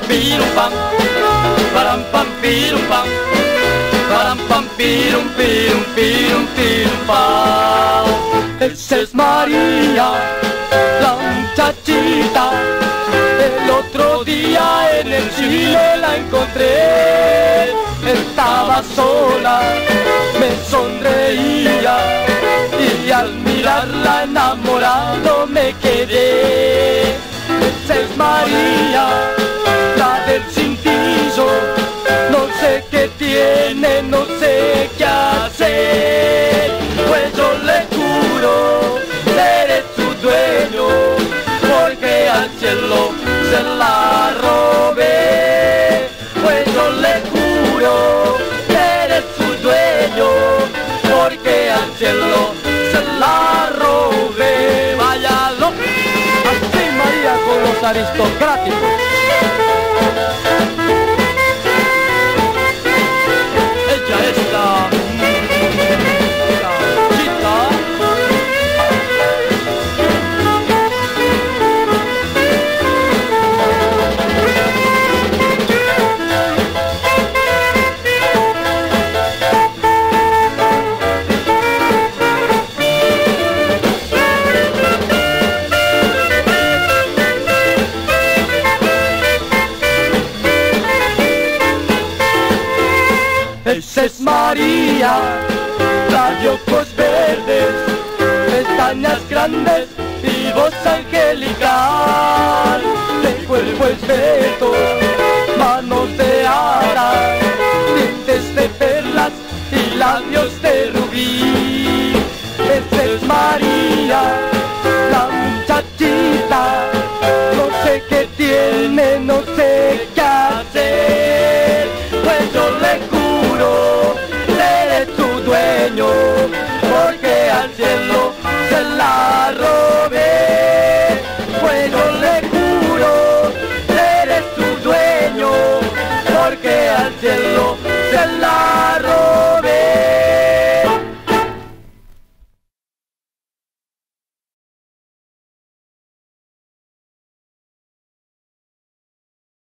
pirum pam, param pam pirum pam, param pam pirum pirum pirum pirum pam. Esa es María, la muchachita. El otro día en el Chile la encontré. Estaba sola, me sonreía y al mirarla enamorado me quedé. Esa es María, la del cintillo. No sé qué tiene, no sé qué hacer. Pues yo le juro, seré su dueño, porque al cielo se la robé. Pues yo le juro, seré su dueño, porque al cielo se la robé. Váyalo, así María con los aristocráticos. Ella es la chita. Esa es María, la de ojos verdes, pestañas grandes y voz angelical, de cuerpo esbelto